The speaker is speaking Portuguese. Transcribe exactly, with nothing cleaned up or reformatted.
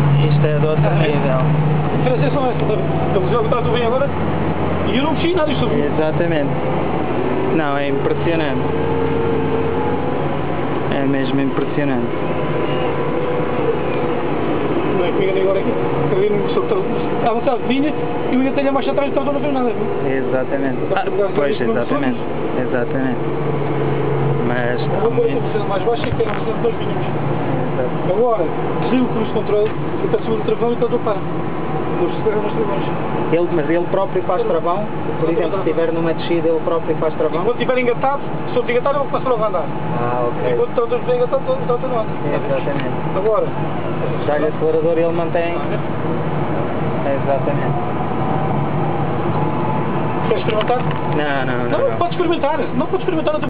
Isto é do outro nível. A diferença é só esta, a velocidade que está tudo bem agora e eu não mexi nada, isto subiu. Exatamente. Não, é impressionante. É mesmo impressionante. Não é que me enganei agora aqui. Acabei no soltão. A velocidade vinha e eu ainda tenho a marcha atrás, então não fez nada. Exatamente. Ah, pois, exatamente. Exatamente. Mas está Uma coisa muito... mais baixa é que era a velocidade que nós vinhamos. Agora, desligo o cruise control, eu peço o travão e então eu paro. Vou desligar nos travões. Ele, mas ele próprio faz travão? Por exemplo, se estiver numa descida, ele próprio faz travão? Enquanto estiver engatado, se eu desengatar, eu vou passar logo a andar. Ah, ok. Enquanto está todo desengatado, está todo no anda. Exatamente. Agora, Já o acelerador ele mantém... Exatamente. quer experimentar? Não, não, não. Não, não. pode experimentar. Não pode experimentar.